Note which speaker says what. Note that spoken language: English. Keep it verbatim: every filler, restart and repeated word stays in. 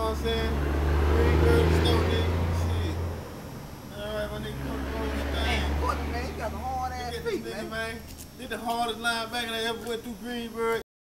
Speaker 1: what I'm saying? Greenberg, Snow nigga, shit. Alright, my nigga, come on this thing.
Speaker 2: Man, what, man? You got a hard ass
Speaker 1: Look at
Speaker 2: feet,
Speaker 1: this nigga,
Speaker 2: man.
Speaker 1: man. This the hardest linebacker that ever went through Greenberg.